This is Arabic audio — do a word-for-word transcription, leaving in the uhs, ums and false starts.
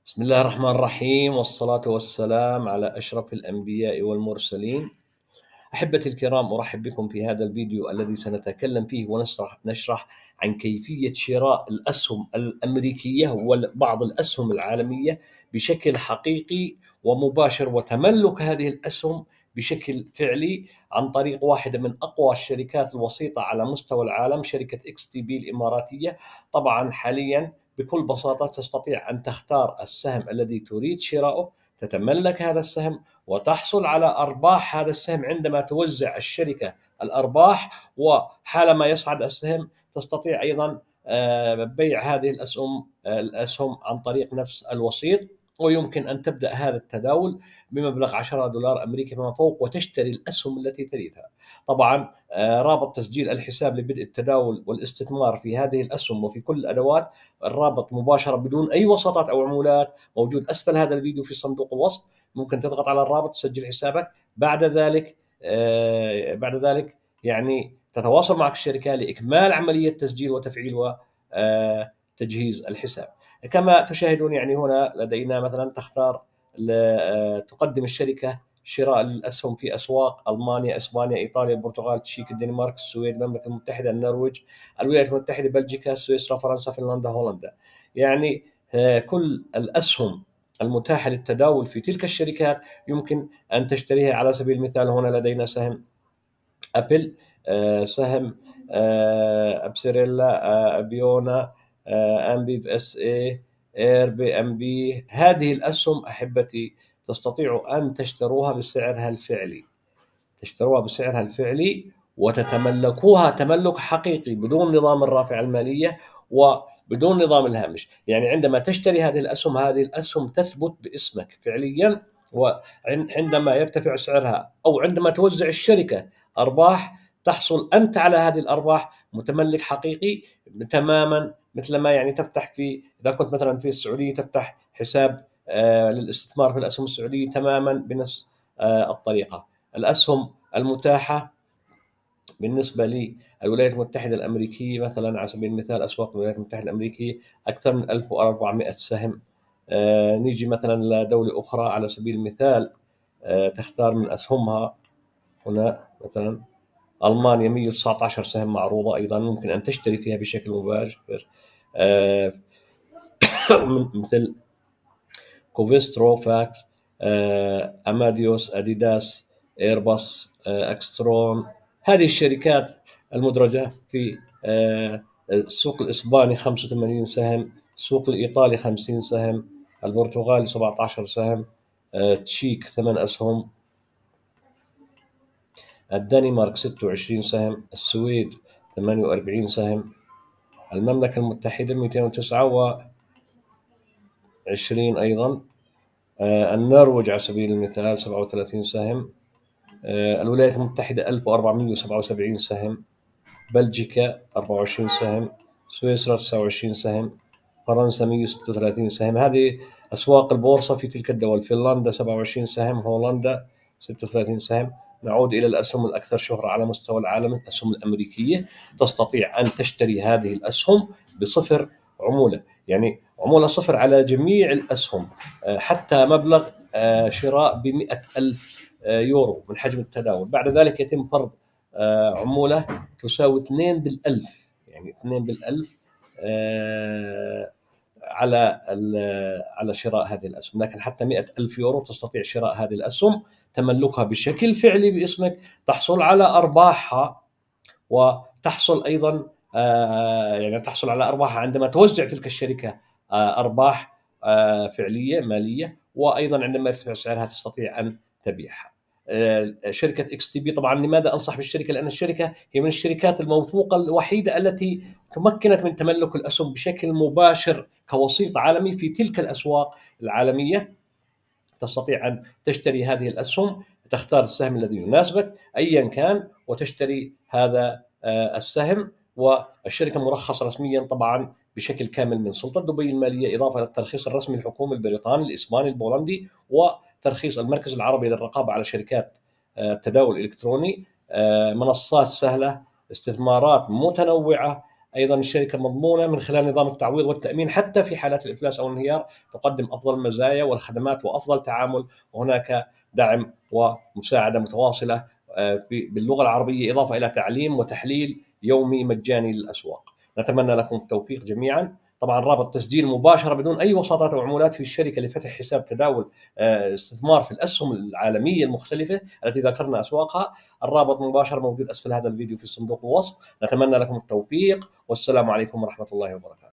بسم الله الرحمن الرحيم، والصلاة والسلام على أشرف الأنبياء والمرسلين. أحبتي الكرام، أرحب بكم في هذا الفيديو الذي سنتكلم فيه ونشرح نشرح عن كيفية شراء الأسهم الأمريكية وبعض الأسهم العالمية بشكل حقيقي ومباشر، وتملك هذه الأسهم بشكل فعلي عن طريق واحدة من أقوى الشركات الوسيطة على مستوى العالم، شركة إكس تي بي الإماراتية. طبعا حاليا بكل بساطة تستطيع أن تختار السهم الذي تريد شراؤه، تتملك هذا السهم وتحصل على أرباح هذا السهم عندما توزع الشركة الأرباح، وحالما يصعد السهم تستطيع أيضا بيع هذه الأسهم الأسهم عن طريق نفس الوسيط، ويمكن أن تبدأ هذا التداول بمبلغ عشرة دولار أمريكي فما فوق وتشتري الأسهم التي تريدها. طبعا رابط تسجيل الحساب لبدء التداول والاستثمار في هذه الأسهم وفي كل الأدوات، الرابط مباشرة بدون أي وساطات أو عمولات، موجود أسفل هذا الفيديو في صندوق الوصف. ممكن تضغط على الرابط تسجل حسابك. بعد ذلك آه بعد ذلك يعني تتواصل معك الشركة لإكمال عملية تسجيل وتفعيل وتجهيز الحساب. كما تشاهدون يعني هنا لدينا مثلا تختار تقدم الشركة شراء الأسهم في أسواق ألمانيا، إسبانيا، إيطاليا، البرتغال، تشيك، الدنمارك، السويد، المملكة المتحدة، النرويج، الولايات المتحدة، بلجيكا، سويسرا، فرنسا، فنلندا، هولندا. يعني كل الأسهم المتاحة للتداول في تلك الشركات يمكن أن تشتريها. على سبيل المثال هنا لدينا سهم أبل، سهم أبسريلا، أبيونا، أمبيف اس اي، اير بي ام بي. هذه الأسهم أحبتي تستطيع أن تشتروها بسعرها الفعلي، تشتروها بسعرها الفعلي وتتملكوها تملك حقيقي بدون نظام الرافعة المالية وبدون نظام الهامش. يعني عندما تشتري هذه الأسهم، هذه الأسهم تثبت باسمك فعليا، وعندما يرتفع سعرها أو عندما توزع الشركة أرباح تحصل أنت على هذه الأرباح متملك حقيقي تماما، مثل ما يعني تفتح في إذا كنت مثلا في السعودية تفتح حساب آه للاستثمار في الأسهم السعودية تماما بنفس آه الطريقة. الأسهم المتاحة بالنسبة للولايات المتحدة الأمريكية مثلا، على سبيل المثال أسواق الولايات المتحدة الأمريكية أكثر من ألف وأربعمائة سهم. آه نيجي مثلا لدولة أخرى على سبيل المثال، آه تختار من أسهمها هنا مثلا ألمانيا مئة وتسعة عشر سهم معروضة أيضا، ممكن أن تشتري فيها بشكل مباشر. آه مثل كوفيسترو، فاكس، آه أماديوس، أديداس، إيرباص، آه أكسترون. هذه الشركات المدرجة في آه السوق الإسباني خمسة وثمانين سهم، السوق الإيطالي خمسين سهم، البرتغالي سبعة عشر سهم، آه تشيك ثمان أسهم، الدنمارك ستة وعشرين سهم، السويد ثمانية وأربعين سهم، المملكة المتحدة مئتين وتسعة وعشرين أيضا، آه النرويج على سبيل المثال سبعة وثلاثين سهم، آه الولايات المتحدة ألف وأربعمئة وسبعة وسبعين سهم، بلجيكا أربعة وعشرين سهم، سويسرا تسعة وعشرين سهم، فرنسا مئة وستة وثلاثين سهم. هذه أسواق البورصة في تلك الدول. فنلندا سبعة وعشرين سهم، هولندا ستة وثلاثين سهم. نعود إلى الأسهم الأكثر شهرة على مستوى العالم، الأسهم الأمريكية. تستطيع أن تشتري هذه الأسهم بصفر عمولة، يعني عمولة صفر على جميع الأسهم، حتى مبلغ شراء بمئة ألف يورو من حجم التداول. بعد ذلك يتم فرض عمولة تساوي اثنين بالألف، يعني اثنين بالألف على على شراء هذه الأسهم. لكن حتى مئة ألف يورو تستطيع شراء هذه الأسهم، تملكها بشكل فعلي باسمك، تحصل على أرباحها، وتحصل أيضا يعني تحصل على أرباحها عندما توزع تلك الشركة أرباح فعلية مالية، وأيضا عندما يرتفع سعرها تستطيع أن تبيعها. شركة إكس تي بي طبعا، لماذا أنصح بالشركة؟ لأن الشركة هي من الشركات الموثوقة الوحيدة التي تمكنك من تملك الأسهم بشكل مباشر كوسيط عالمي في تلك الأسواق العالمية. تستطيع أن تشتري هذه الأسهم، تختار السهم الذي يناسبك أيا كان وتشتري هذا السهم. والشركة مرخصة رسميا طبعا بشكل كامل من سلطة دبي المالية، إضافة للترخيص الرسمي الحكومي البريطاني، الإسباني، البولندي، وترخيص المركز العربي للرقابة على شركات التداول الإلكتروني. منصات سهلة، استثمارات متنوعة، أيضا الشركة مضمونة من خلال نظام التعويض والتأمين حتى في حالات الإفلاس أو الانهيار، تقدم أفضل المزايا والخدمات وأفضل تعامل، وهناك دعم ومساعدة متواصلة باللغة العربية، إضافة إلى تعليم وتحليل يومي مجاني للأسواق. نتمنى لكم التوفيق جميعا. طبعا رابط تسجيل مباشرة بدون أي وساطات أو عمولات في الشركة لفتح حساب تداول استثمار في الأسهم العالمية المختلفة التي ذكرنا أسواقها. الرابط مباشر موجود أسفل هذا الفيديو في صندوق الوصف. نتمنى لكم التوفيق، والسلام عليكم ورحمة الله وبركاته.